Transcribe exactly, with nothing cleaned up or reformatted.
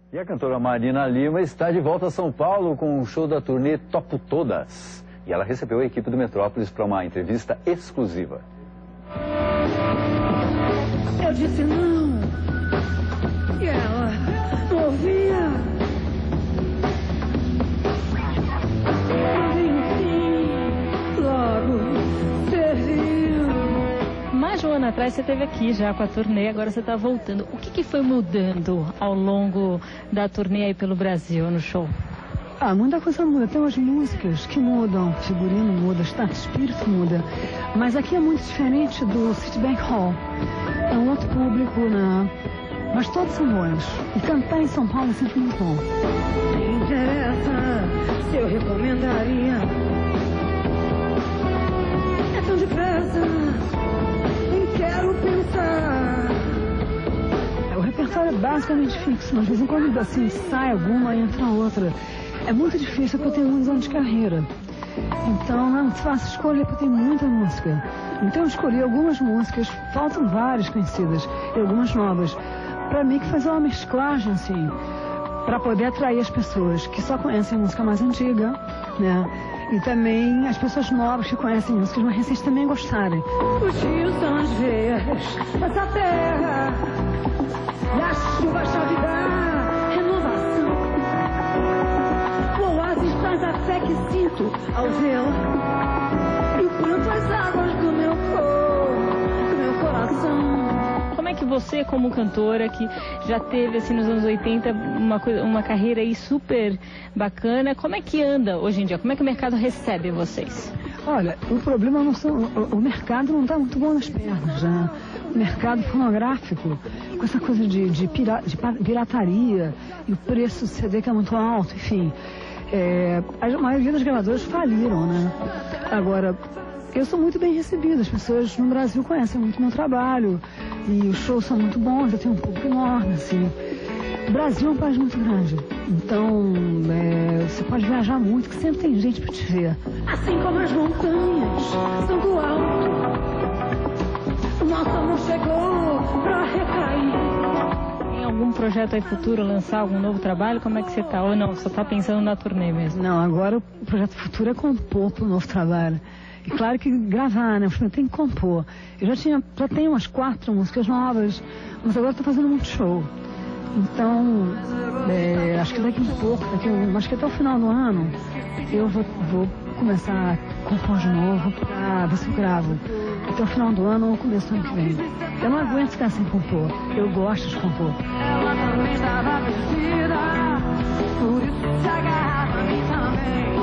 E a cantora Marina Lima está de volta a São Paulo com um show da turnê Topo Todas. E ela recebeu a equipe do Metrópolis para uma entrevista exclusiva. Eu disse não, e ela não ouvia. E enfim, logo serviu. Mais de um ano atrás você esteve aqui já com a turnê, agora você está voltando. O que, que foi mudando ao longo da turnê aí pelo Brasil, no show? Ah, muita coisa muda. Tem umas músicas que mudam, figurino muda, estado de espírito muda. Mas aqui é muito diferente do Citibank Hall. É um outro público, né? Mas todos são bons. E cantar em São Paulo é sempre muito bom. Me interessa se eu recomendaria. É tão depressa, nem quero pensar. O repertório é basicamente fixo, mas de vez em quando assim, sai alguma e entra outra. É muito difícil porque eu tenho muitos anos de carreira. Então não é muito fácil escolher porque tem muita música. Então eu escolhi algumas músicas, faltam várias conhecidas e algumas novas. Para mim que fazer uma mesclagem assim, para poder atrair as pessoas que só conhecem a música mais antiga, né? E também as pessoas novas que conhecem músicas mais recentes também gostarem. Os rios são as veias dessa terra, e a chuva chave da renovação. O oásis traz a fé que sinto ao vê-la, e o pranto as águas do meu corpo, do meu coração. Como é que você, como cantora, que já teve, assim, nos anos oitenta, uma, uma carreira aí super bacana, como é que anda hoje em dia? Como é que o mercado recebe vocês? Olha, o problema não são... O, o mercado não está muito bom nas pernas, né? O mercado fonográfico, com essa coisa de, de, pira, de pirataria e o preço do C D que é muito alto, enfim. É, a maioria das gravadoras faliram, né? Agora... Eu sou muito bem recebida, as pessoas no Brasil conhecem muito meu trabalho e os shows são muito bons, eu tenho um público enorme, assim. O Brasil é um país muito grande, então é, você pode viajar muito, que sempre tem gente para te ver. Assim como as montanhas são do alto, o nosso amor chegou para recair. Tem algum projeto aí futuro, lançar algum novo trabalho? Como é que você tá? Ou não, só tá pensando na turnê mesmo? Não, agora o projeto futuro é compor para um novo trabalho. E claro que gravar, né? Eu tenho que compor. Eu já, tinha, já tenho umas quatro músicas novas, mas agora estou fazendo muito show. Então, é, acho que daqui um pouco, daqui um, acho que até o final do ano, eu vou, vou começar a compor de novo para ver se eu gravo. Até o final do ano ou começo do ano que vem. Eu não aguento ficar sem compor. Eu gosto de compor. Ela também estava perdida, por isso se agarrava a mim também.